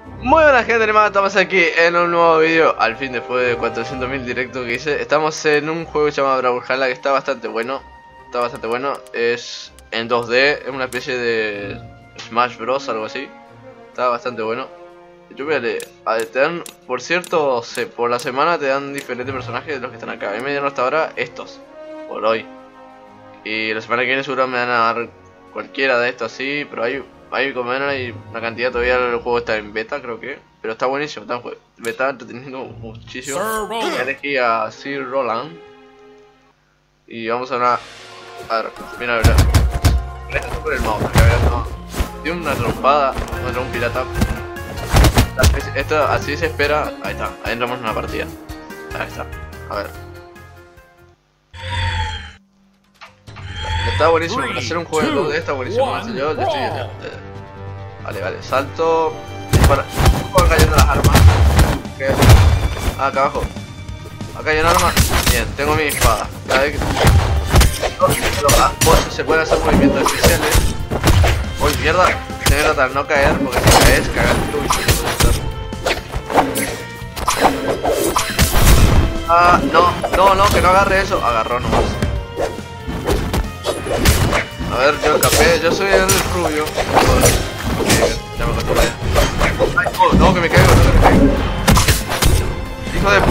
Muy buena gente animada, estamos aquí en un nuevo vídeo. Al fin, después de 400.000 directos que hice, estamos en un juego llamado Brawlhalla que está bastante bueno. Es en 2D, es una especie de Smash Bros, algo así. Está bastante bueno. Yo voy a leer. Te dan, por cierto, por la semana te dan diferentes personajes de los que están acá. A mí me dieron hasta ahora estos, por hoy. Y la semana que viene seguro me van a dar cualquiera de estos así, pero hay como ven, hay una cantidad. Todavía el juego está en beta, creo que. Pero está buenísimo, me está entreteniendo muchísimo. Elegí a Sir Roland. Y vamos a ver, mira, mira. Esto por el mouse, acá verás, no. Dio una trompada contra un pirata. Esto así se espera. Ahí está, ahí entramos en una partida. Ahí está, a ver. Está buenísimo, para hacer un juego de está buenísimo. Yo le estoy vale, salto. Dispara. Van cayendo las armas. Acá abajo. Acá hay un arma. Bien, tengo mi espada. Cada vez que los bosses se pueden hacer movimientos especiales. Uy, mierda. Tengo que tratar de no caer, porque si caes, cagaste. No, que no agarre eso. Agarró nomás. A ver, yo escapé, yo soy el rubio. Ya me acostumbré. Ay, no, que me caigo, Hijo de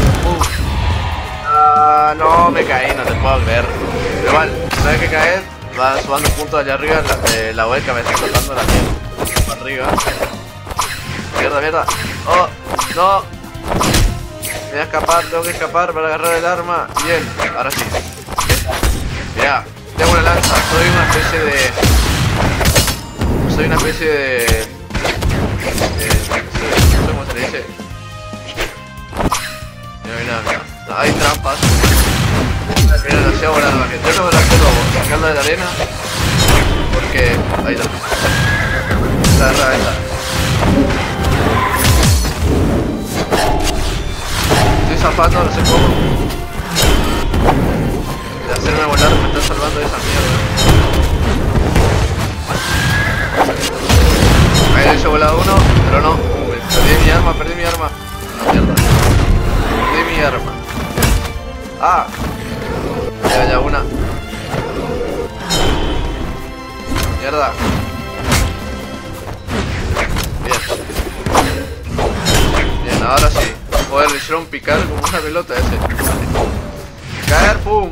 no, me caí, no te puedo creer. Pero igual, una vez que caes, vas sumando puntos allá arriba. La hueca me está cortando la mierda. Para arriba. Mierda. Oh, no. Me voy a escapar, tengo que escapar para agarrar el arma. Bien, ahora sí. Ya. Tengo una lanza, soy una especie de... no sé cómo se le dice. Mira. No, hay trampas. Mira, lo hacía volar la gente. Yo tengo que hacerlo, sacarla de la arena. Porque... ahí está. Esta. Estoy zafando, no sé cómo. De hacerme volar, me está salvando de esa mierda. Ahí le he volado uno, pero no. Perdí mi arma. No, mierda. Perdí mi arma. Ah. Ya una. Mierda. Bien, ahora sí. Joder, le hicieron picar como una pelota ese. Caer, pum.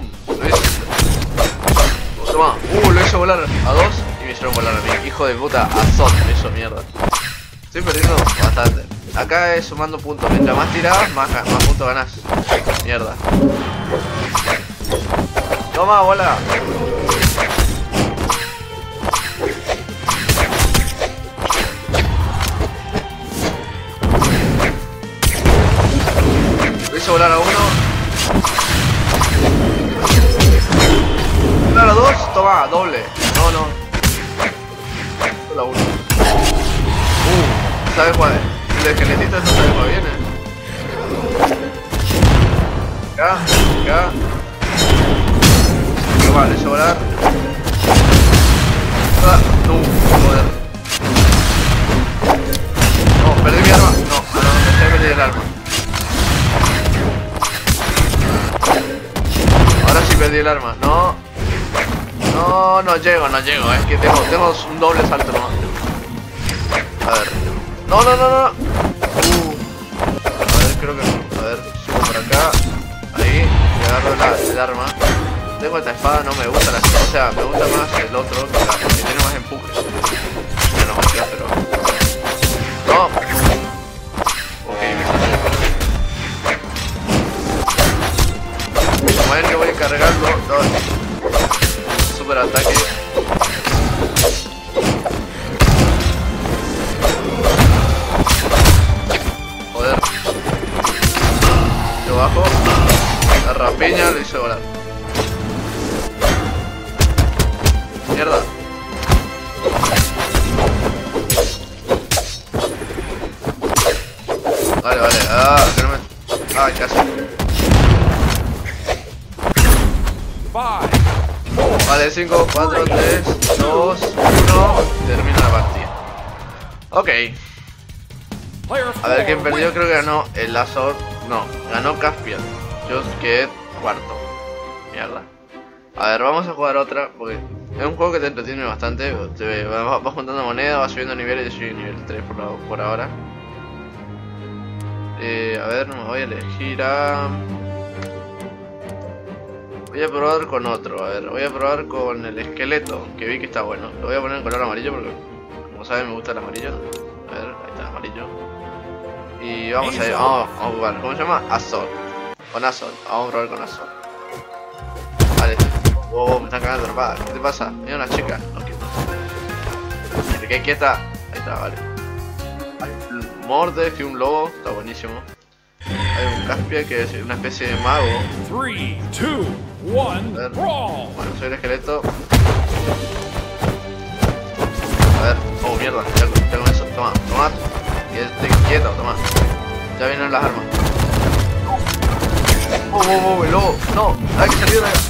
Toma, lo hice volar a dos y me hicieron volar a mí. Hijo de puta, azot, me hizo mierda. Estoy perdiendo bastante. Acá es sumando puntos. Mientras más tirabas, más puntos ganas. Mierda. Toma, bola. Lo hice volar a uno. A dos, toma, doble. No. Solo uno. ¿Sabes cuál es? El esqueletito no sabe cuál viene. Acá. Vale, sobrar. No, joder. No, perdí mi arma. No, perdí el arma. Ahora sí perdí el arma. No llego, es que tengo un doble salto nomás. A ver. No. A ver, creo que no. A ver, subo por acá. Ahí, y agarro el arma. Tengo esta espada, no me gusta o sea, me gusta más el otro, que tiene más empuje. Ya no me queda, pero... No. Ok, me salió. Como ven, yo voy cargando. Super ataque. Joder. Yo bajo. La rapiña lo hice volar. Mierda. Vale. Que no me... Ay, casi. Vale, 5, 4, 3, 2, 1. Termina la partida. Ok. A ver, ¿quién perdió? Creo que ganó el Azor. No, ganó Caspian. Yo quedé cuarto. Mierda. A ver, vamos a jugar otra, porque es un juego que te entretiene bastante. Vas juntando monedas, vas subiendo niveles. Yo soy nivel 3 por ahora. A ver, me voy a elegir a... Voy a probar con otro, a ver, voy a probar con el esqueleto, que vi que está bueno. Lo voy a poner en color amarillo porque, como saben, me gusta el amarillo. A ver, ahí está el amarillo. Y vamos a jugar, ¿cómo se llama? Azor. Con Azor, vamos a probar con Azor. Vale. Oh, me están cagando trompadas. ¿Qué te pasa? Mira una chica. No, quieto. ¿Te quedas quieta? Ahí está, vale. Morde, que un lobo, está buenísimo. Hay un Caspia que es una especie de mago. 3, 2, 1, brawl. Bueno, soy el esqueleto. A ver, oh mierda, ya con eso, toma, quédate quieto, toma. Ya vienen las armas. El lobo, no, hay que salir de acá.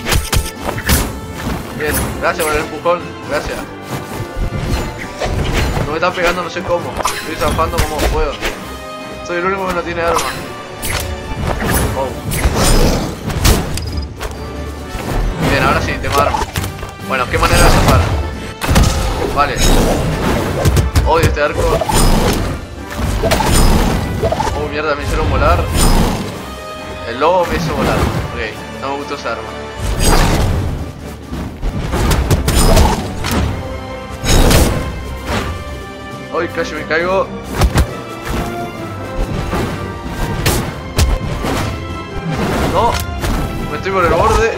Bien, gracias por el empujón, gracias. No me están pegando, no sé cómo. Estoy zafando como puedo. Soy el único que no tiene arma. Oh. Bien, ahora sí, tengo arma. Bueno, ¿qué manera de zafar? Vale. Odio este arco. Oh, mierda, me hicieron volar. El lobo me hizo volar. Ok, no me gustó esa arma. Uy, casi me caigo. No, me estoy por el borde.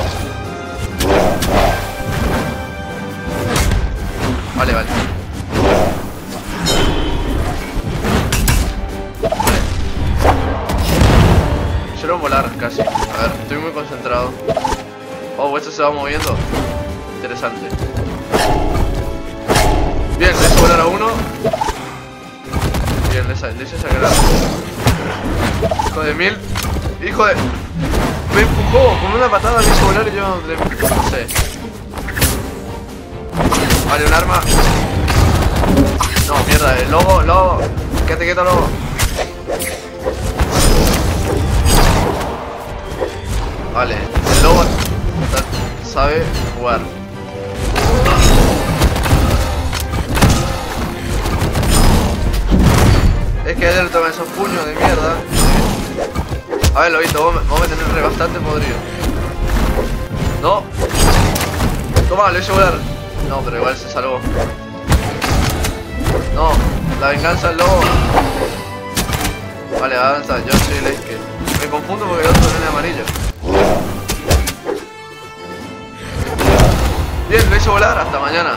Vale. Quiero volar casi. A ver, estoy muy concentrado. Oh, esto se va moviendo. Interesante. Bien, le hice volar a uno. Bien, le hice sacar. Hijo de mil. Hijo de... Me empujó con una patada, me hizo volar y yo no sé. Vale, un arma. No, mierda, el lobo. Quédate quieto, lobo. Vale, el lobo sabe jugar. Es que él toma esos puños de mierda. A ver, lobito, vos me tenés bastante podrido. No. Toma, lo hice volar. No, pero igual se salvó. No, la venganza del lobo. Vale, avanza, yo soy el que me confundo porque el otro viene amarillo. Bien, lo hice volar, hasta mañana.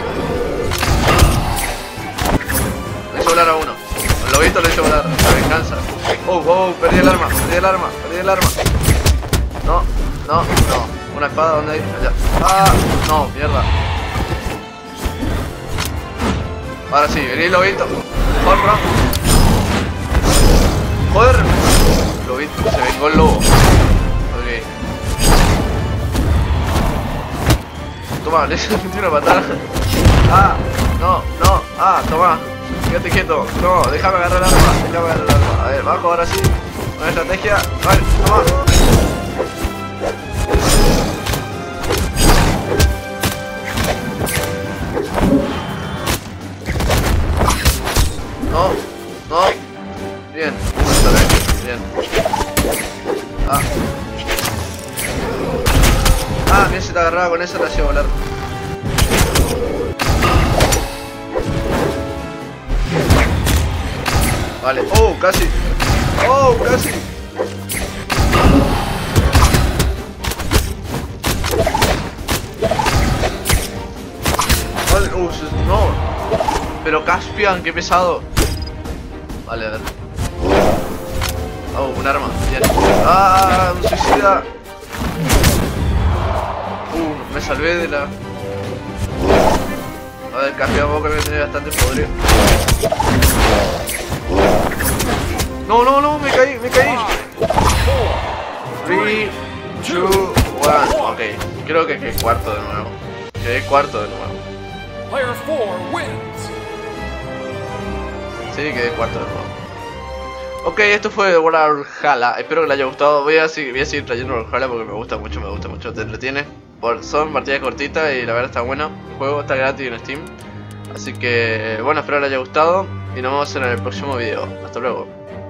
Lo hice volar a uno. El lobito lo hice volar, la venganza. Perdí el arma. No. Una espada, ¿dónde hay? Allá. Ah, no, mierda. Ahora sí, vení lobito. Corra. Joder. Lobito, se vengó el lobo. Ok. Toma, le hice una patada. Ah, no. Ah, toma. Quédate quieto. No, déjame agarrar el arma. A ver, bajo ahora sí. Una estrategia. Vale, toma. No. Bien. Bien. Bien se te agarraba con eso, te hacía volar. Vale. Casi. Vale, no. Pero Caspian, qué pesado. Vale, a ver. Un arma. Bien. Un suicida. Me salvé de la... A ver, Caspian, vos que me tenés bastante podrido. No, me caí. 3, 2, 1. Ok, creo que quedé cuarto de nuevo. Player 4 wins. Sí, quedé cuarto de nuevo. Ok, esto fue Brawlhalla. Espero que les haya gustado. Voy a seguir trayendo Brawlhalla porque me gusta mucho, te entretiene. Son partidas cortitas y la verdad está bueno. El juego está gratis en Steam. Así que bueno, espero que les haya gustado y nos vemos en el próximo video. Hasta luego.